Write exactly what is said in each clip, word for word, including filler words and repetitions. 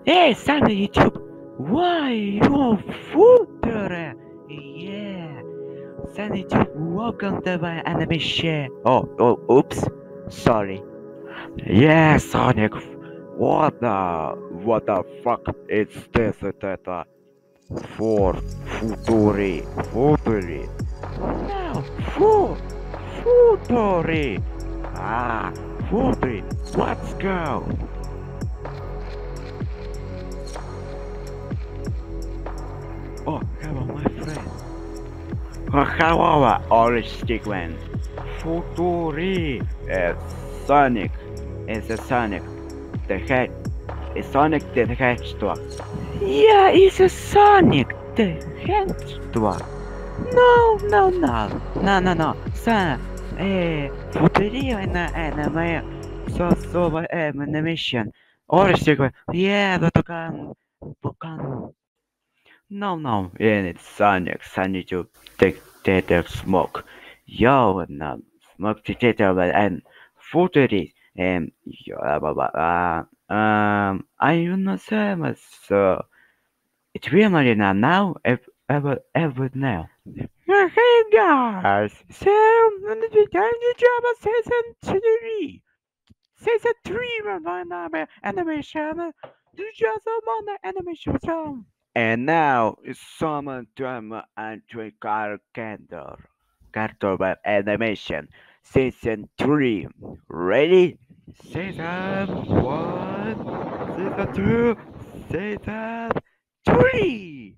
Hey, Sunny YouTube. Why you footer? Yeah. Sunny YouTube, welcome to my animation. Oh, oh, oops. Sorry. Yeah, Sonic. What the, what the fuck is this? That uh, for futuri, futuri. No, fu, futuri. Ah, futuri. Let's go. Oh, hello, my friend. Oh, hello, orange sequence. Futuri. Uh, Sonic. It's a Sonic. The head. It's Sonic the Hedgehog. Yeah, it's a Sonic the Hedgehog. No, no, no. No, no, no. Son, eh, Futuri in the anime. So, so, uh, animation. Orange sequence. Yeah, the Tokan. Tokan. No, no, yeah, it's Sonic. Sonic to take the smoke. Yo, no, smoke detector and forty and yeah, blah, blah, blah. Uh, um, I don't know so it's really now now ever ever ever now. Yeah, hey guys, so the job season three, season three of my animation. Do just on the animation. And now it's summon drama and Tricar Candor. Cartoon Animation Season three. Ready? Season one, Season two, Season three.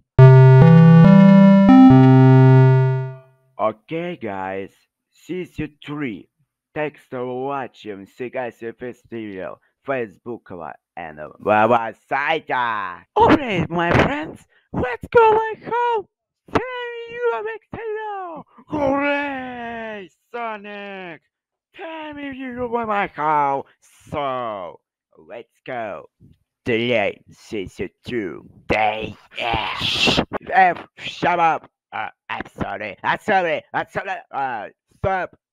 Okay, guys, Season three. Thanks for watching. See you guys in this video. Facebook and website. Alright, my friends, let's go like home. See you next video. Hooray, Sonic! Tell me you were my home. So, let's go. Today, season two. Day. Yeah. Shh. F, shut up. Uh, I'm sorry. I'm sorry. I'm sorry. Uh, stop.